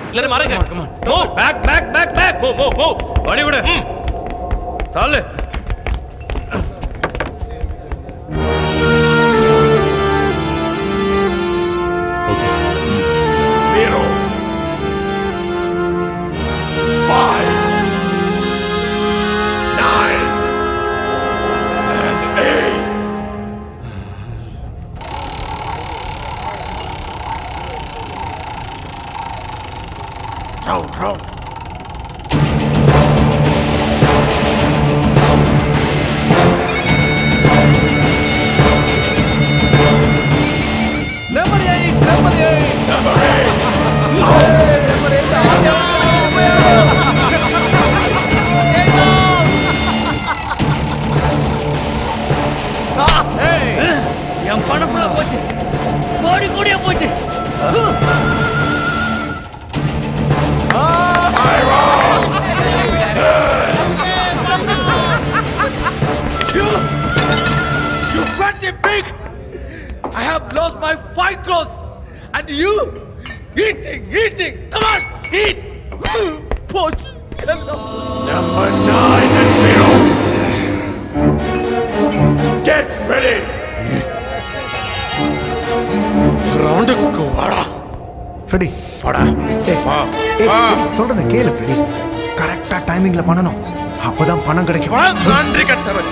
எல்லாரும் மாறுங்க. Move back back back back. Move வழி விடு. தள்ளு. என் பணம் ஃபுல்லா போச்சு. கோடி கோடியா போச்சு. You fatty pig! I have lost my 5 crores and you eating. Come on, eat. Poach. Number 9 and below. Get ready. ரவுண்டுக்கு வாடா. ஃப்ரெடி வாடா. சொல்றத கேளு ஃப்ரெடி. கரெக்டா டைமிங்ல பண்ணணும். அப்பதான் பணம் கிடைக்கும். நன்றி கட்டவர்.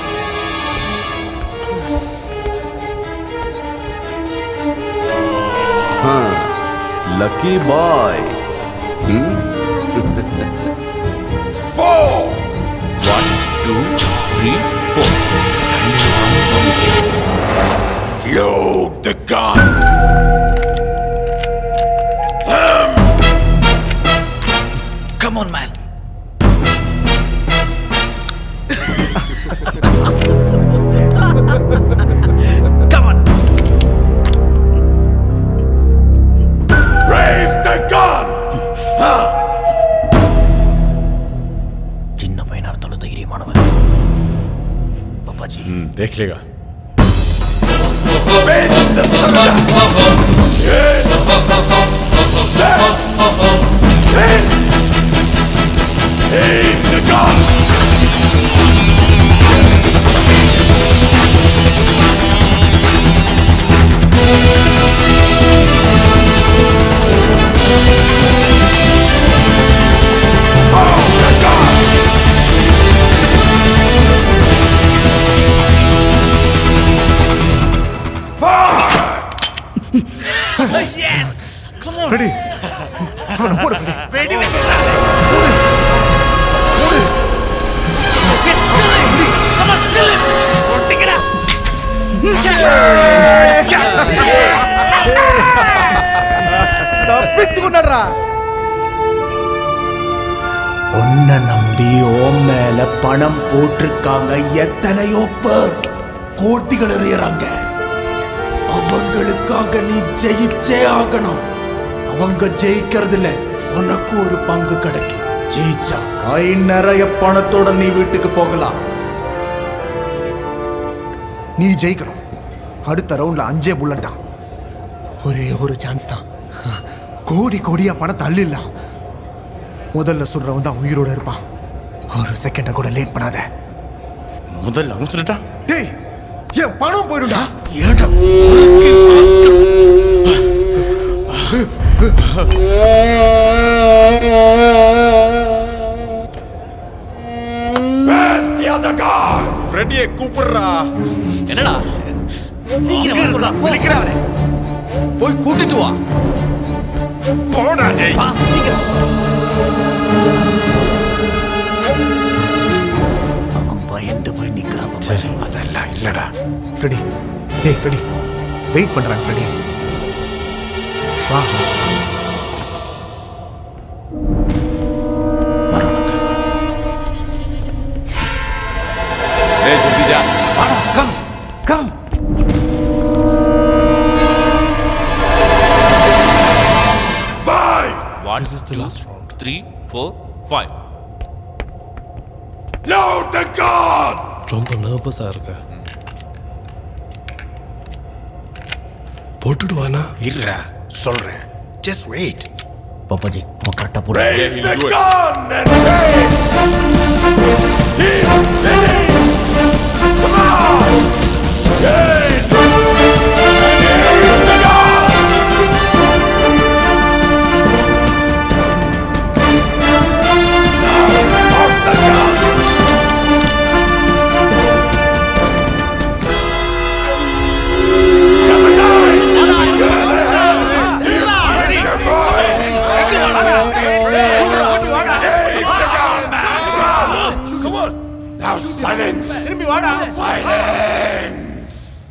Lucky boy. 4. 1, 2, 3, 4. Load the gun. Come on, man. Come on. Raise the gun. சின்ன பையனா இருந்தாலும் தைரியமானவன். பாப்பாஜி. देख लेगा. Bend the thunder. Yes. Left. Bend. Aim the gun. Yes. Come on. Ready. போடு ஃப்ரெடி. Ready வைக்கிறா. Come on, kill him. ஒட்டிக்கடா. தப்பிச்சு கொண்டறா. உன்னை நம்பி ஓம் மேல பணம் போட்டிருக்காங்க எத்தனையோ பேர். கோட்டிகள் எறியறாங்க. அவங்களுக்காக நீ ஜெயிச்சே ஆகணும். அவங்க ஜெயிக்கிறதுல உனக்கு ஒரு பங்கு கிடைக்கும். ஜெயிச்சா கை நிறைய பணத்தோட நீ வீட்டுக்கு போகலாம். நீ ஜெயிக்கணும். அடுத்த ரவுண்ட்ல 5 புல்லட் தான். ஒரே ஒரு சான்ஸ் தான். கோடி கோடியா பணத்தை அள்ளிடலாம். முதல்ல சொல்றவன் தான் உயிரோட இருப்பான். ஒரு செகண்ட கூட லேட் பண்ணாத. முதல்ல அவன் சொல்லிட்டா. டேய், என் பணம் போயிடும்டா. ஏன்டா? Where's the other guy? ஃப்ரெடியை கூப்பிடுறா. என்னடா சீக்கிரமா சொல்றா. விളിக்கடா அவனை. போய் கூட்டிட்டு வா. போடா டேய். வா சீக்கிரம். அவன் பயந்து போய் நிக்கிறான் பாப்பாஜி. அதெல்லாம் இல்லடா. ஃப்ரெடி, டேய் ஃப்ரெடி, வெயிட் பண்றாங்க ஃப்ரெடி. வா. ஏய் ஜல்தி जा. Come come. This is the last round. 3, 4, 5. Load the gun. ரொம்ப நர்வஸா இருக்க. போட்டுடுவானா? இருடா சொல்றேன். Just wait. பாப்பாஜி கரெக்டா போற Raise the gun and raise! Keep sitting! Come on! Raise! And raise the gun! Now, off the gun! Number 9! Ready, boy! Come on! Now silence! Silence!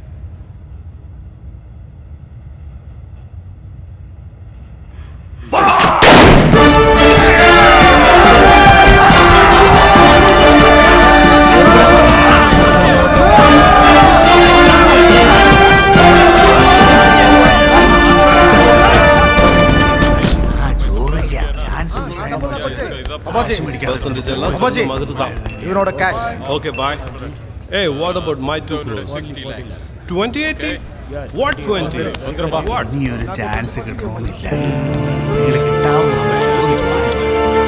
இவனோட cash. Okay, bye. Hey, what about my 2 crores? 2080? What 20? What? നീ ഒരു chance കിട്ടണമെന്നില്ല. നിങ്ങൾ കിട്ടാവുന്ന ചോദിച്ചു വാങ്ങിച്ചു.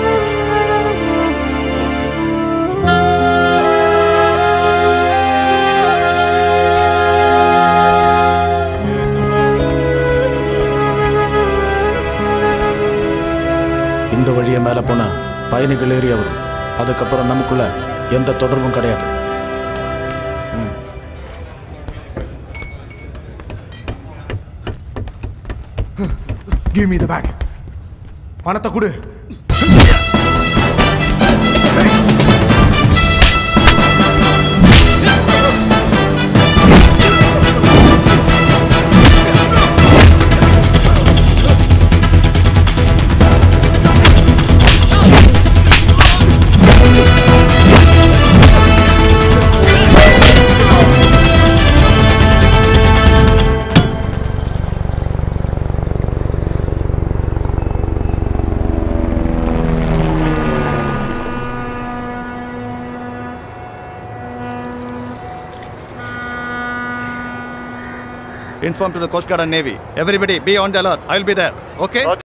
இந்த வழியை மேலே போனா பயணிகள் ஏறி வரும். அதுக்கப்புறம் நமக்குள்ள எந்த தொடர்பும் கிடையாது. Give me the bag. பணத்தை கொடு. Inform to the Coast Guard and Navy. Everybody be on the alert. I'll be there. Okay?